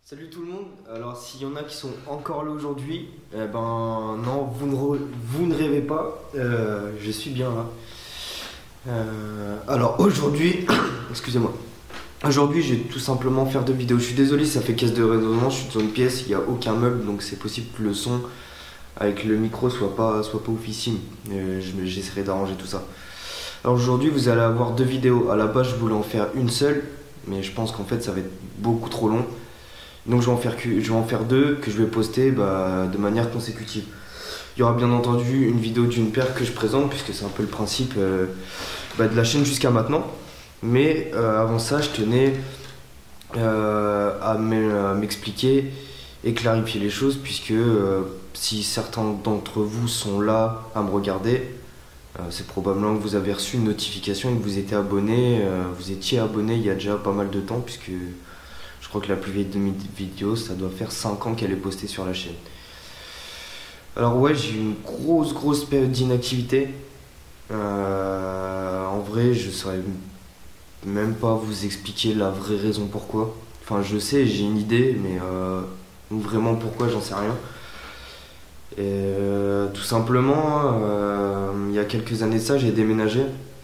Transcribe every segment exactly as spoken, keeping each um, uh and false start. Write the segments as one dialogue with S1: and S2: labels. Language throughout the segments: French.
S1: Salut tout le monde. Alors s'il y en a qui sont encore là aujourd'hui, eh ben non, vous ne, re- vous ne rêvez pas, euh, je suis bien là. Euh, alors aujourd'hui, excusez-moi, aujourd'hui je vais tout simplement faire deux vidéos. Je suis désolé, ça fait caisse de résonance, je suis dans une pièce, il n'y a aucun meuble, donc c'est possible que le son avec le micro soit pas, soit pas oufissime. Euh, je- J'essaierai d'arranger tout ça. Alors aujourd'hui vous allez avoir deux vidéos. À la base je voulais en faire une seule, mais je pense qu'en fait ça va être beaucoup trop long. Donc je vais en faire, que, je vais en faire deux que je vais poster bah, de manière consécutive. Il y aura bien entendu une vidéo d'une paire que je présente, puisque c'est un peu le principe euh, bah, de la chaîne jusqu'à maintenant. Mais euh, avant ça, je tenais euh, à m'expliquer et clarifier les choses, puisque euh, si certains d'entre vous sont là à me regarder, euh, c'est probablement que vous avez reçu une notification et que vous étiez abonné. Euh, vous étiez abonné il y a déjà pas mal de temps, puisque je crois que la plus vieille de mes vidéos, ça doit faire cinq ans qu'elle est postée sur la chaîne. Alors ouais, j'ai eu une grosse grosse période d'inactivité. Euh, en vrai, je saurais même pas vous expliquer la vraie raison pourquoi. Enfin, je sais, j'ai une idée, mais euh, vraiment pourquoi, j'en sais rien. Et euh, tout simplement, euh, il y a quelques années de ça, j'ai déménagé.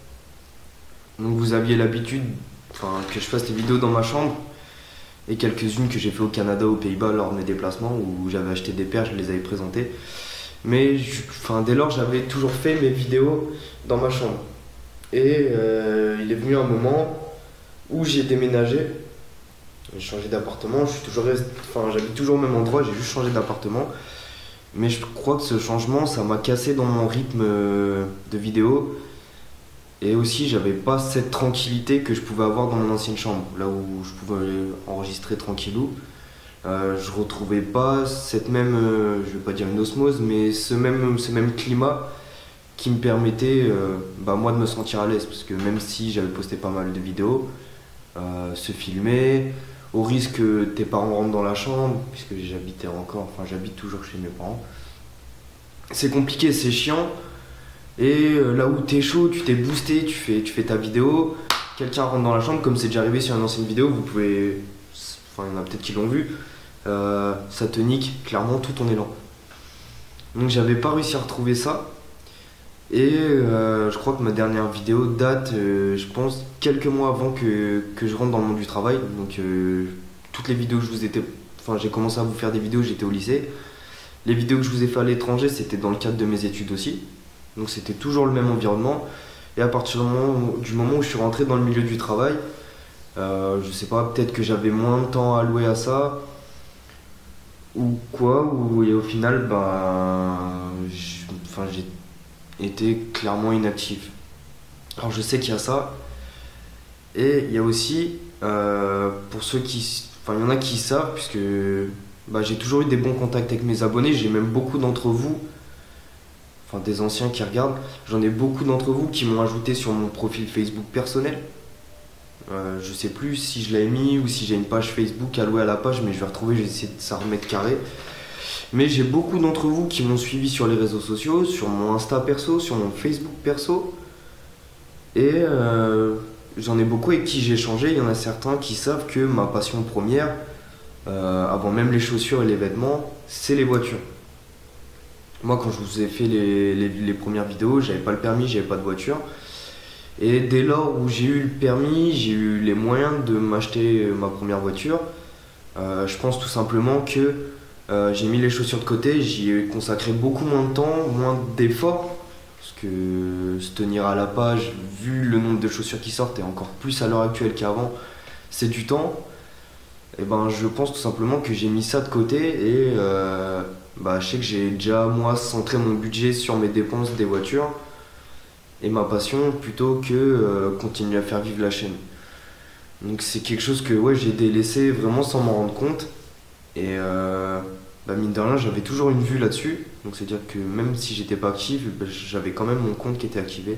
S1: Donc vous aviez l'habitude, enfin, que je fasse des vidéos dans ma chambre. Et quelques-unes que j'ai fait au Canada, aux Pays-Bas lors de mes déplacements où j'avais acheté des paires, je les avais présentées. Mais je- enfin, dès lors, j'avais toujours fait mes vidéos dans ma chambre. Et euh, il est venu un moment où j'ai déménagé, j'ai changé d'appartement, je suis toujours resté, enfin, j'habite toujours au même endroit, j'ai juste changé d'appartement. Mais je crois que ce changement, ça m'a cassé dans mon rythme euh, de vidéo. Et aussi, j'avais pas cette tranquillité que je pouvais avoir dans mon ancienne chambre, là où je pouvais enregistrer tranquillou. Euh, je retrouvais pas cette même, euh, je vais pas dire une osmose, mais ce même, ce même climat qui me permettait, euh, bah, moi, de me sentir à l'aise. Parce que même si j'avais posté pas mal de vidéos, euh, se filmer, au risque que tes parents rentrent dans la chambre, puisque j'habitais encore, enfin j'habite toujours chez mes parents. C'est compliqué, c'est chiant. Et euh, là où t'es chaud, tu t'es boosté, tu fais, tu fais ta vidéo, quelqu'un rentre dans la chambre, comme c'est déjà arrivé sur une ancienne vidéo, vous pouvez. Enfin, il y en a peut-être qui l'ont vu, euh, ça te nique clairement tout ton élan. Donc j'avais pas réussi à retrouver ça. Et euh, je crois que ma dernière vidéo date, euh, je pense, quelques mois avant que, que je rentre dans le monde du travail. Donc euh, toutes les vidéos que je vous étais. Enfin, j'ai commencé à vous faire des vidéos, j'étais au lycée. Les vidéos que je vous ai fait à l'étranger, c'était dans le cadre de mes études aussi. Donc c'était toujours le même environnement. Et à partir du moment, du moment où je suis rentré dans le milieu du travail, euh, je sais pas, peut-être que j'avais moins de temps à allouer à ça, ou quoi, ou, et au final, ben, j'- enfin, j'ai été clairement inactif. Alors je sais qu'il y a ça, et il y a aussi, euh, pour ceux qui, enfin il y en a qui savent, puisque bah, j'ai toujours eu des bons contacts avec mes abonnés, j'ai même beaucoup d'entre vous, enfin des anciens qui regardent, j'en ai beaucoup d'entre vous qui m'ont ajouté sur mon profil Facebook personnel. Euh, je sais plus si je l'avais mis ou si j'ai une page Facebook allouée à la page, mais je vais retrouver, je vais essayer de ça remettre carré. Mais j'ai beaucoup d'entre vous qui m'ont suivi sur les réseaux sociaux, sur mon Insta perso, sur mon Facebook perso. Et euh, j'en ai beaucoup avec qui j'ai échangé. Il y en a certains qui savent que ma passion première, euh, avant même les chaussures et les vêtements, c'est les voitures. Moi, quand je vous ai fait les, les, les premières vidéos, j'avais pas le permis, j'avais pas de voiture. Et dès lors où j'ai eu le permis, j'ai eu les moyens de m'acheter ma première voiture. Euh, je pense tout simplement que euh, j'ai mis les chaussures de côté, j'y ai consacré beaucoup moins de temps, moins d'efforts. Parce que se tenir à la page, vu le nombre de chaussures qui sortent, et encore plus à l'heure actuelle qu'avant, c'est du temps. Et ben je pense tout simplement que j'ai mis ça de côté et euh, bah, je sais que j'ai déjà moi centré mon budget sur mes dépenses des voitures et ma passion plutôt que euh, continuer à faire vivre la chaîne. Donc c'est quelque chose que ouais, j'ai délaissé vraiment sans m'en rendre compte. Et euh, bah, mine de rien, j'avais toujours une vue là-dessus. Donc c'est-à-dire que même si j'étais pas actif, bah, j'avais quand même mon compte qui était activé.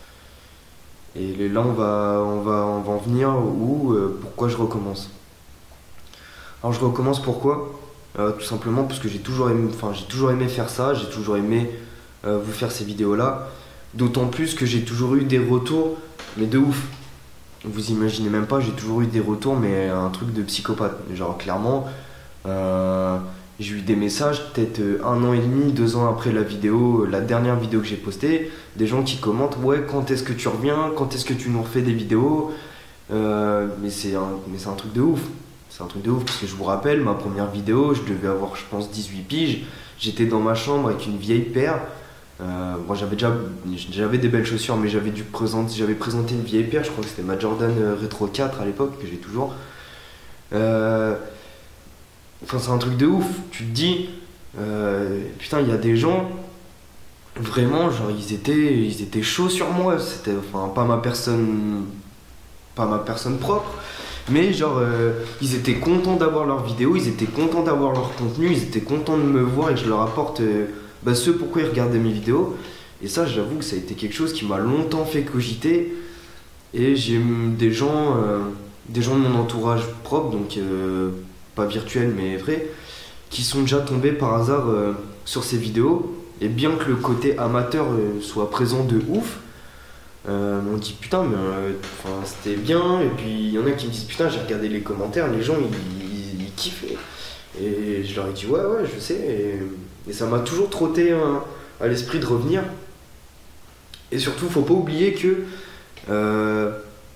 S1: Et là, on va, on va, on va en venir où, euh, pourquoi je recommence. Alors je recommence pourquoi Euh, Tout simplement parce que j'ai toujours aimé, enfin, j'ai toujours aimé faire ça, j'ai toujours aimé euh, vous faire ces vidéos-là. D'autant plus que j'ai toujours eu des retours, mais de ouf. vous imaginez même pas, j'ai toujours eu des retours, mais un truc de psychopathe. Genre, clairement, euh, j'ai eu des messages, peut-être euh, un an et demi, deux ans après la vidéo, la dernière vidéo que j'ai postée, des gens qui commentent, ouais, quand est-ce que tu reviens, quand est-ce que tu nous refais des vidéos. Euh, mais c'est un, mais c'est un truc de ouf. C'est un truc de ouf, parce que je vous rappelle, ma première vidéo, je devais avoir, je pense, dix-huit piges. J'étais dans ma chambre avec une vieille paire. Euh, moi j'avais déjà j'avais des belles chaussures, mais j'avais dû présenter j'avais présenté une vieille paire, je crois que c'était ma Jordan euh, Retro quatre à l'époque, que j'ai toujours. Euh, enfin c'est un truc de ouf, tu te dis euh, putain, il y a des gens vraiment, genre ils étaient ils étaient chauds sur moi, c'était enfin pas ma personne pas ma personne propre, mais genre euh, ils étaient contents d'avoir leur vidéo, ils étaient contents d'avoir leur contenu, ils étaient contents de me voir et que je leur apporte euh, bah, ce pourquoi ils regardaient mes vidéos. Et ça, j'avoue que ça a été quelque chose qui m'a longtemps fait cogiter. Et j'ai des gens, euh, des gens de mon entourage propre, donc euh, pas virtuel mais vrai, qui sont déjà tombés par hasard euh, sur ces vidéos. Et bien que le côté amateur euh, soit présent de ouf, euh, on dit putain, mais euh, c'était bien. Et puis il y en a qui me disent putain, j'ai regardé les commentaires, les gens ils, ils, ils kiffaient. Et je leur ai dit ouais, ouais, je sais. Et, et ça m'a toujours trotté hein, à l'esprit de revenir. Et surtout, faut pas oublier que euh,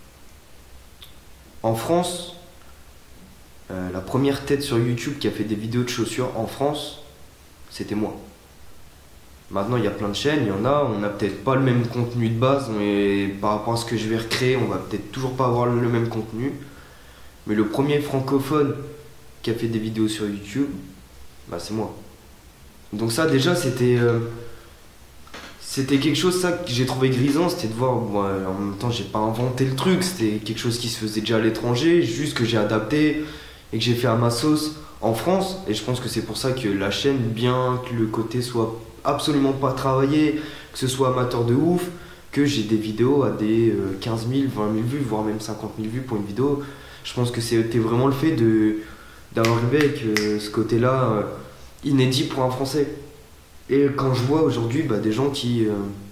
S1: en France, euh, la première tête sur YouTube qui a fait des vidéos de chaussures en France, c'était moi. Maintenant, il y a plein de chaînes, il y en a, on n'a peut-être pas le même contenu de base, mais par rapport à ce que je vais recréer, on va peut-être toujours pas avoir le même contenu. Mais le premier francophone qui a fait des vidéos sur YouTube, bah c'est moi. Donc ça déjà c'était euh, c'était quelque chose ça que j'ai trouvé grisant, c'était de voir, bon, euh, en même temps j'ai pas inventé le truc, c'était quelque chose qui se faisait déjà à l'étranger, juste que j'ai adapté et que j'ai fait à ma sauce en France. Et je pense que c'est pour ça que la chaîne, bien que le côté soit absolument pas travaillé, que ce soit amateur de ouf, que j'ai des vidéos à des euh, quinze mille, vingt mille vues, voire même cinquante mille vues pour une vidéo. Je pense que c'était vraiment le fait de d'avoir arrivé avec euh, ce côté-là euh, inédit pour un Français. Et quand je vois aujourd'hui bah, des gens qui, euh,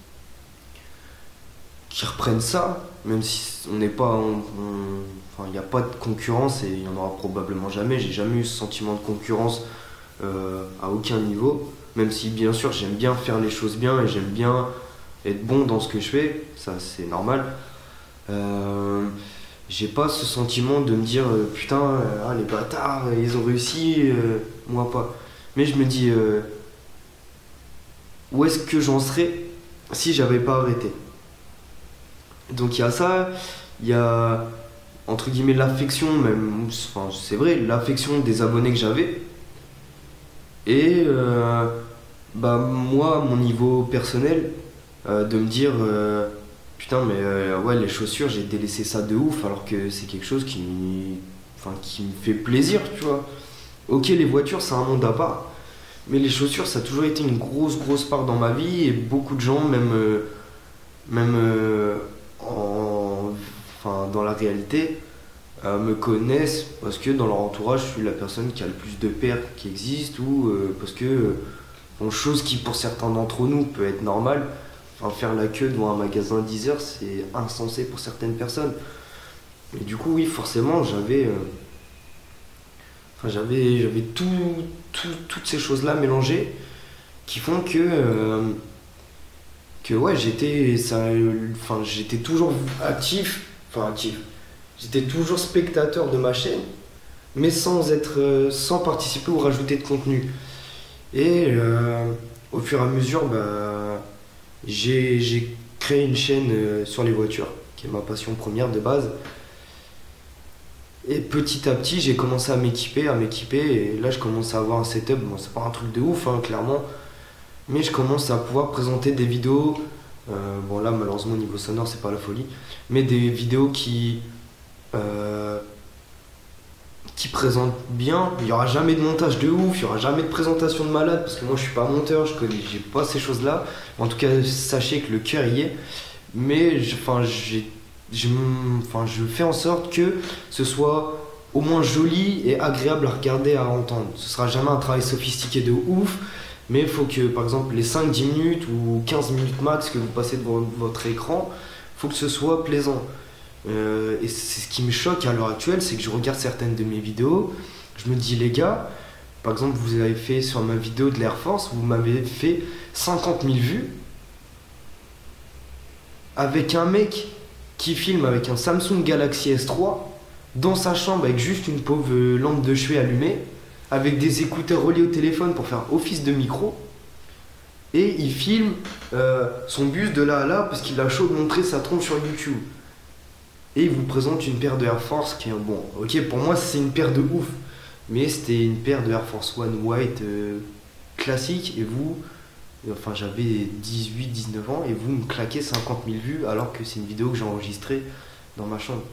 S1: qui reprennent ça, même si on n'est pas, on- on- enfin il n'y a pas de concurrence et il n'y en aura probablement jamais. J'ai jamais eu ce sentiment de concurrence euh, à aucun niveau. Même si bien sûr j'aime bien faire les choses bien et j'aime bien être bon dans ce que je fais, ça c'est normal. Euh, j'ai pas ce sentiment de me dire euh, putain, euh, ah, les bâtards, ils ont réussi, euh, moi pas. Mais je me dis euh, où est-ce que j'en serais si j'avais pas arrêté. Donc il y a ça, il y a entre guillemets l'affection, même, enfin c'est vrai, l'affection des abonnés que j'avais. Et euh, bah moi, à mon niveau personnel, euh, de me dire euh, putain mais euh, ouais les chaussures j'ai délaissé ça de ouf alors que c'est quelque chose qui, enfin, qui me fait plaisir, tu vois. Ok, les voitures c'est un monde à part, mais les chaussures ça a toujours été une grosse grosse part dans ma vie et beaucoup de gens même euh, même euh, en, enfin, dans la réalité euh, me connaissent parce que dans leur entourage je suis la personne qui a le plus de paires qui existent ou euh, parce que euh, bon, chose qui pour certains d'entre nous peut être normale. Enfin, faire la queue devant un magasin dix heures, c'est insensé pour certaines personnes. Et du coup, oui, forcément, j'avais, euh, enfin, j'avais, j'avais tout, tout- toutes ces choses-là mélangées qui font que, euh, que ouais, j'étais, ça, euh, enfin, j'étais toujours actif, enfin actif. J'étais toujours spectateur de ma chaîne, mais sans être, euh, sans participer ou rajouter de contenu. Et euh, au fur et à mesure, bah, j'ai j'ai créé une chaîne euh, sur les voitures, qui est ma passion première de base. Et petit à petit, j'ai commencé à m'équiper, à m'équiper. Et là, je commence à avoir un setup. Bon, c'est pas un truc de ouf, hein, clairement. Mais je commence à pouvoir présenter des vidéos. Euh, bon, là, malheureusement, au niveau sonore, c'est pas la folie. Mais des vidéos qui. euh, qui présentent bien. Il n'y aura jamais de montage de ouf, il n'y aura jamais de présentation de malade, parce que moi je suis pas monteur, je connais, j'ai pas ces choses-là. En tout cas, sachez que le cœur y est. Mais je, enfin, j'ai, je, enfin, je fais en sorte que ce soit au moins joli et agréable à regarder, à entendre. Ce sera jamais un travail sophistiqué de ouf, mais il faut que par exemple les cinq dix minutes ou quinze minutes max que vous passez devant votre écran, il faut que ce soit plaisant. Euh, et c'est ce qui me choque à l'heure actuelle, c'est que je regarde certaines de mes vidéos, je me dis les gars, par exemple vous avez fait sur ma vidéo de l'Air Force, vous m'avez fait cinquante mille vues avec un mec qui filme avec un Samsung Galaxy S trois dans sa chambre avec juste une pauvre lampe de chevet allumée, avec des écouteurs reliés au téléphone pour faire office de micro, et il filme euh, son bus de là à là parce qu'il a chaud de montrer sa tronche sur YouTube. Et il vous présente une paire de Air Force qui est bon, ok, pour moi c'est une paire de ouf, mais c'était une paire de Air Force One White euh, classique, et vous, enfin j'avais dix-huit dix-neuf ans, et vous me claquez cinquante mille vues alors que c'est une vidéo que j'ai enregistrée dans ma chambre.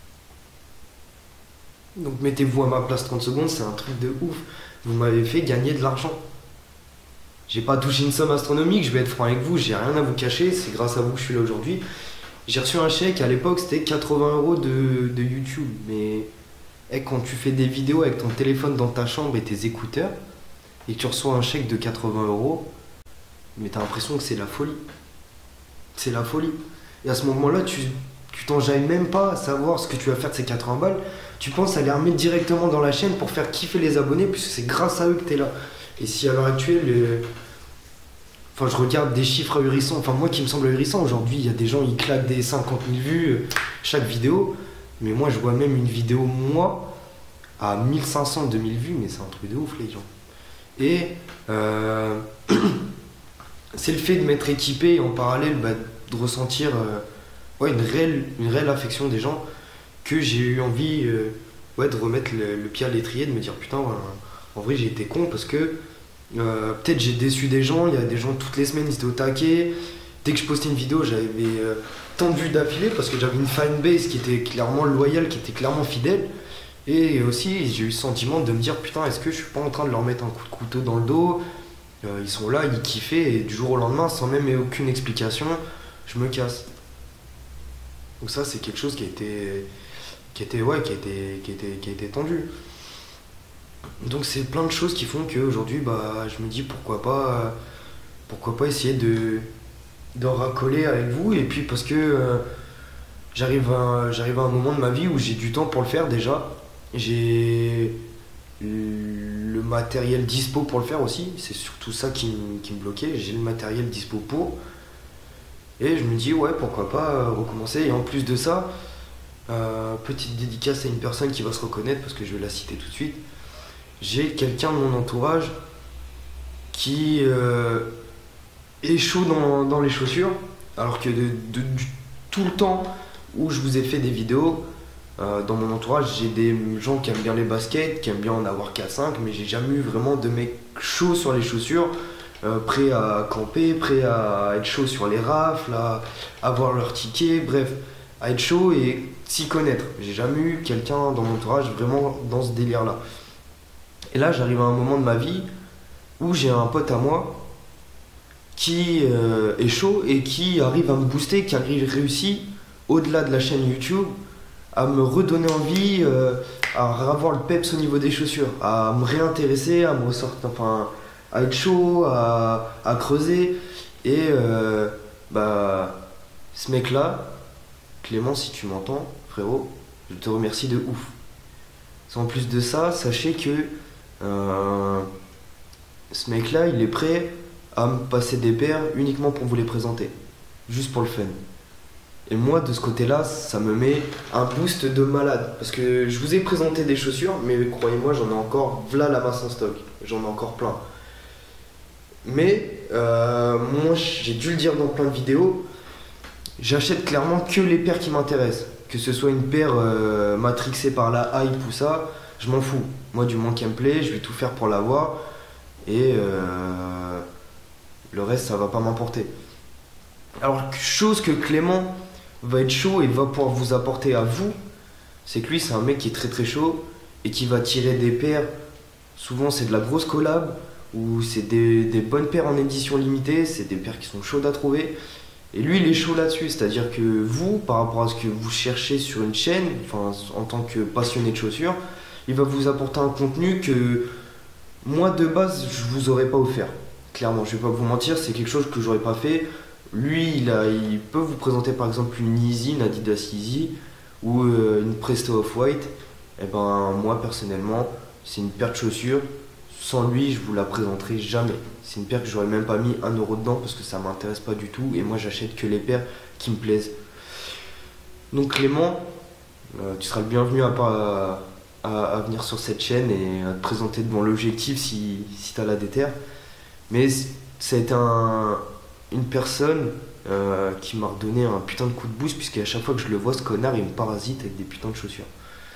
S1: Donc mettez-vous à ma place trente secondes, c'est un truc de ouf. Vous m'avez fait gagner de l'argent. J'ai pas touché une somme astronomique, je vais être franc avec vous, j'ai rien à vous cacher, c'est grâce à vous que je suis là aujourd'hui. J'ai reçu un chèque, à l'époque c'était quatre-vingts euros de, de YouTube, mais hey, quand tu fais des vidéos avec ton téléphone dans ta chambre et tes écouteurs, et que tu reçois un chèque de quatre-vingts euros, mais t'as l'impression que c'est la folie. C'est la folie. Et à ce moment-là, tu tu t'enjailles même pas à savoir ce que tu vas faire de ces quatre-vingts balles. Tu penses à les remettre directement dans la chaîne pour faire kiffer les abonnés, puisque c'est grâce à eux que t'es là. Et si à l'heure actuelle, euh... enfin, je regarde des chiffres ahurissants, enfin moi qui me semble ahurissant, aujourd'hui il y a des gens, ils claquent des cinquante mille vues euh, chaque vidéo, mais moi je vois même une vidéo moi à mille cinq cents, deux mille vues, mais c'est un truc de ouf les gens. Et euh... c'est le fait de m'être équipé et en parallèle bah, de ressentir euh, ouais, une, réelle, une réelle affection des gens que j'ai eu envie euh, ouais, de remettre le, le pied à l'étrier, de me dire putain, euh, en vrai j'ai été con parce que euh, peut-être j'ai déçu des gens, il y a des gens toutes les semaines ils étaient au taquet, dès que je postais une vidéo j'avais euh, tant de vues d'affilée parce que j'avais une fanbase qui était clairement loyale, qui était clairement fidèle. Et aussi j'ai eu le sentiment de me dire putain, est-ce que je suis pas en train de leur mettre un coup de couteau dans le dos? Euh, ils sont là, ils kiffaient, et du jour au lendemain, sans même aucune explication, je me casse. Donc ça, c'est quelque chose qui a été, qui a été, ouais, qui a été, qui a été, qui a été tendu. Donc c'est plein de choses qui font qu'aujourd'hui, bah, je me dis pourquoi pas, pourquoi pas essayer de, de racoler avec vous, et puis parce que euh, j'arrive à, j'arrive à un moment de ma vie où j'ai du temps pour le faire déjà. J'ai le matériel dispo pour le faire aussi, c'est surtout ça qui, m- qui me bloquait, j'ai le matériel dispo pour, et je me dis ouais pourquoi pas euh, recommencer. Et en plus de ça, euh, petite dédicace à une personne qui va se reconnaître parce que je vais la citer tout de suite, j'ai quelqu'un de mon entourage qui euh, est chaud dans, dans les chaussures, alors que de, de- du- tout le temps où je vous ai fait des vidéos, euh, dans mon entourage, j'ai des gens qui aiment bien les baskets, qui aiment bien en avoir quatre cinq, mais j'ai jamais eu vraiment de mecs chauds sur les chaussures, euh, prêts à camper, prêts à être chauds sur les rafles, à avoir leur ticket, bref, à être chaud et s'y connaître. J'ai jamais eu quelqu'un dans mon entourage vraiment dans ce délire-là. Et là, j'arrive à un moment de ma vie où j'ai un pote à moi qui euh, est chaud et qui arrive à me booster, qui arrive réussi au-delà de la chaîne YouTube à me redonner envie, euh, à avoir le peps au niveau des chaussures, à me réintéresser, à me ressortir, enfin, à être chaud, à, à creuser. Et euh, bah, ce mec-là, Clément, si tu m'entends, frérot, je te remercie de ouf. En plus de ça, sachez que euh, ce mec-là, il est prêt à me passer des paires uniquement pour vous les présenter, juste pour le fun. Et moi, de ce côté-là, ça me met un boost de malade. Parce que je vous ai présenté des chaussures, mais croyez-moi, j'en ai encore, v'là la masse en stock. J'en ai encore plein. Mais, euh, moi, j'ai dû le dire dans plein de vidéos, j'achète clairement que les paires qui m'intéressent. Que ce soit une paire euh, matrixée par la hype ou ça, je m'en fous. Moi, du moment qu'elle me plaît, je vais tout faire pour l'avoir. Et euh, le reste, ça va pas m'emporter. Alors, chose que Clément va être chaud et va pouvoir vous apporter à vous, c'est que lui, c'est un mec qui est très très chaud et qui va tirer des paires. Souvent, c'est de la grosse collab ou c'est des, des bonnes paires en édition limitée, c'est des paires qui sont chaudes à trouver. Et lui, il est chaud là-dessus, c'est-à-dire que vous, par rapport à ce que vous cherchez sur une chaîne, enfin, en tant que passionné de chaussures, il va vous apporter un contenu que moi, de base, je vous aurais pas offert. Clairement, je vais pas vous mentir, c'est quelque chose que j'aurais pas fait. Lui, il, a, il peut vous présenter par exemple une Yeezy, une Adidas Yeezy, ou euh, une Presto Off-White, et ben moi personnellement, c'est une paire de chaussures. Sans lui, je vous la présenterai jamais. C'est une paire que j'aurais même pas mis un euro dedans parce que ça m'intéresse pas du tout et moi j'achète que les paires qui me plaisent. Donc Clément, euh, tu seras le bienvenu à, pas, à, à venir sur cette chaîne et à te présenter devant l'objectif si, si tu as la déterre. Mais ça a été un, une personne euh, qui m'a redonné un putain de coup de boost puisqu'à chaque fois que je le vois, ce connard il me parasite avec des putains de chaussures.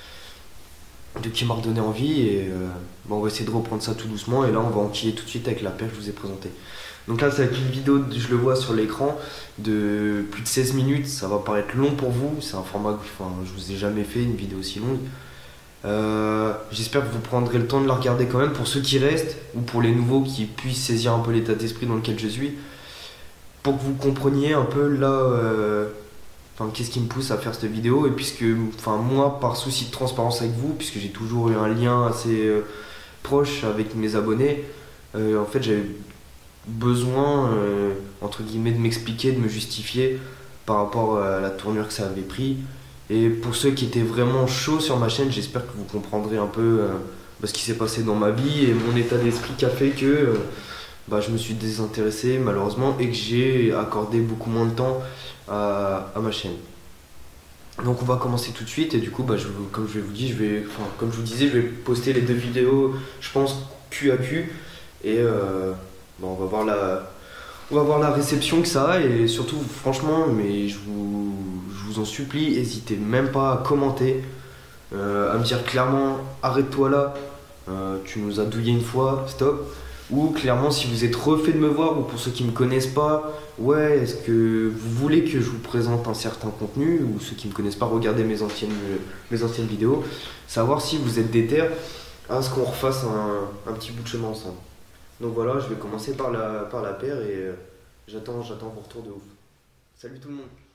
S1: Donc il m'a redonné envie et euh, bah, on va essayer de reprendre ça tout doucement et là on va enquiller tout de suite avec la paire que je vous ai présentée. Donc là c'est avec une vidéo, je le vois sur l'écran, de plus de seize minutes, ça va paraître long pour vous, c'est un format que enfin, je vous ai jamais fait une vidéo aussi longue. Euh, J'espère que vous prendrez le temps de la regarder quand même pour ceux qui restent ou pour les nouveaux qui puissent saisir un peu l'état d'esprit dans lequel je suis, pour que vous compreniez un peu là... Euh, Enfin, qu'est-ce qui me pousse à faire cette vidéo et puisque enfin moi par souci de transparence avec vous puisque j'ai toujours eu un lien assez euh, proche avec mes abonnés, euh, en fait j'avais besoin euh, entre guillemets de m'expliquer, de me justifier par rapport à la tournure que ça avait pris. Et pour ceux qui étaient vraiment chauds sur ma chaîne, j'espère que vous comprendrez un peu euh, ce qui s'est passé dans ma vie et mon état d'esprit qui a fait que euh, bah, je me suis désintéressé malheureusement et que j'ai accordé beaucoup moins de temps à, à ma chaîne. Donc on va commencer tout de suite et du coup bah, je, comme je vous dis, je vais, enfin, comme je vous disais, je vais poster les deux vidéos, je pense cul à cul et euh, bah, on va voir la, on va voir la réception que ça a et surtout franchement, mais je vous, je vous en supplie, n'hésitez même pas à commenter, euh, à me dire clairement arrête-toi là, euh, tu nous as douillé une fois, stop. Ou clairement si vous êtes refait de me voir ou pour ceux qui ne me connaissent pas, ouais, est-ce que vous voulez que je vous présente un certain contenu ou ceux qui ne me connaissent pas, regardez mes anciennes, mes anciennes vidéos, savoir si vous êtes déter à ce qu'on refasse un, un petit bout de chemin ensemble. Donc voilà, je vais commencer par la, par la paire et euh, j'attends, j'attends vos retours de ouf. Salut tout le monde.